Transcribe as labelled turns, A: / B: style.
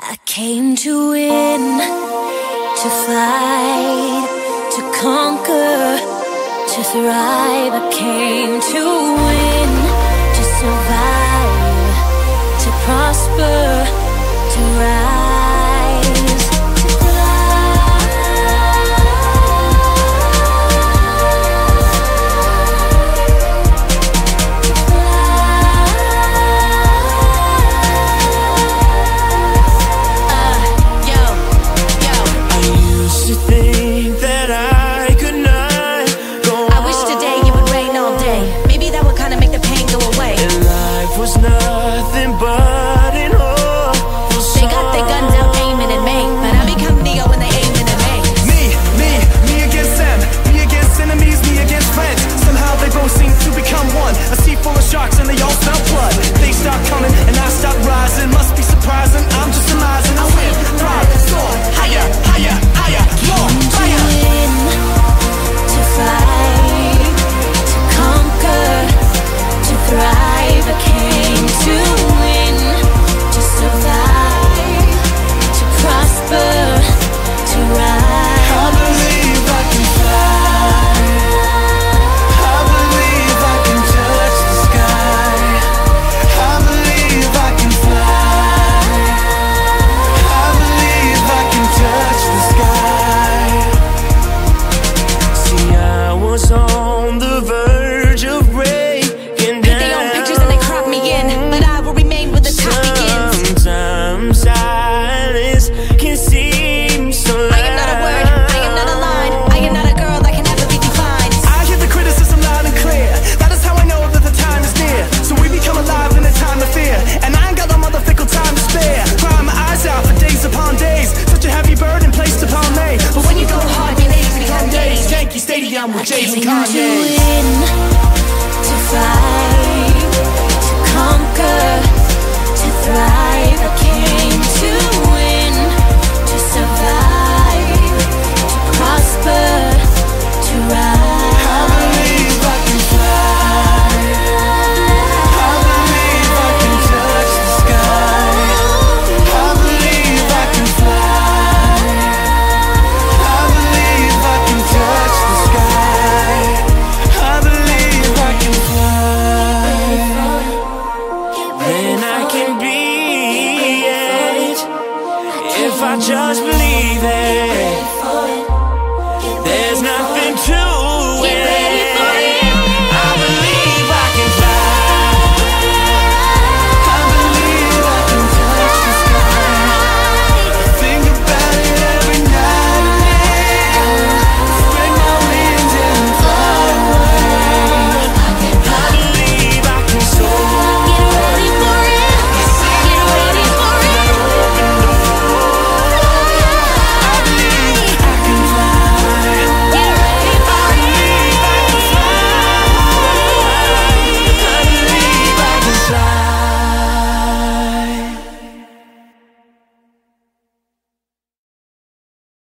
A: I came to win, to fight, to conquer, to thrive. I came to win, to survive, to prosper, to rise, to fly. To
B: think that I could not go on.
A: I wish today it would rain all day. Maybe that would kind of make the pain go away.
B: And life was nothing but an awful song.
A: They got their guns out aiming at me, but I become Neo when they aiming at me.
C: Me against them, me against enemies, me against friends. Somehow they both seem to become one. A sea full of sharks and they all smell blood. They stop coming and I stop rising. Must be surprising, I'm just surmising. I win, thrive, soar, higher, higher, higher, more fire.
A: To fight, to conquer, to thrive. I came to win, to survive, to prosper, to rise.
C: I believe I can fly. I believe I can touch the sky. I believe I can fly. I believe I can touch the sky.
B: See, I was on the verge of breaking down.
A: They own pictures and they crop me in, but I will remain where the top begins.
B: Sometimes silence can seem so loud.
A: I am not a word, I am not a line, I am not a girl that can never be defined.
C: I hear the criticism loud and clear. That is how I know that the time is near. So we become alive in a time of fear. And I ain't got no motherfucking time to spare. Crying my eyes out for days upon days. Such a heavy burden placed upon me. But when you go hard, your days become days. Yankee Stadium with Jay and
A: To
C: Kanye.
A: win, to fight, to conquer, to thrive. I came to win, to survive, to prosper, to rise.
C: I believe I can fly. I believe I can touch the sky. I believe I can fly. I believe I can touch the sky. I believe I can fly.
B: Then I can be it if I just believe it.